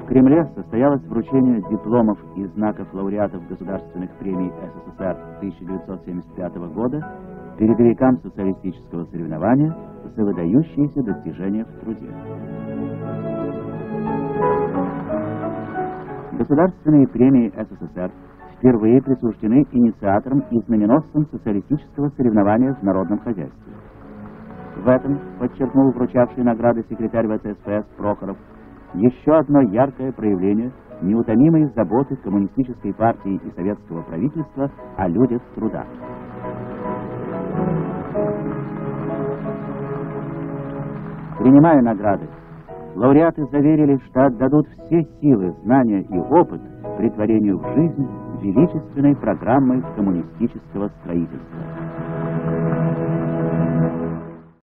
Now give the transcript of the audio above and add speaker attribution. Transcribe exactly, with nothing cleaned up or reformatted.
Speaker 1: Кремле состоялось вручение дипломов и знаков лауреатов государственных премий СССР тысяча девятьсот семьдесят пятого года передовикам социалистического соревнования за выдающиеся достижения в труде. Государственные премии СССР впервые присуждены инициаторам и знаменосцам социалистического соревнования в народном хозяйстве. В этом, подчеркнул вручавший награды секретарь ВЦСПС Прохоров, еще одно яркое проявление неутомимой заботы коммунистической партии и советского правительства о людях труда. Принимая награды, лауреаты заверили, что отдадут все силы, знания и опыт претворению в жизнь величественной программы коммунистического строительства.